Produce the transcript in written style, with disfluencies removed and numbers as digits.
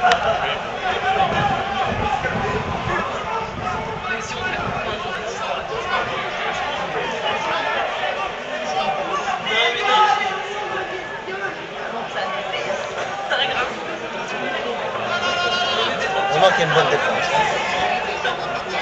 On voit qu'il y a une bonne défense.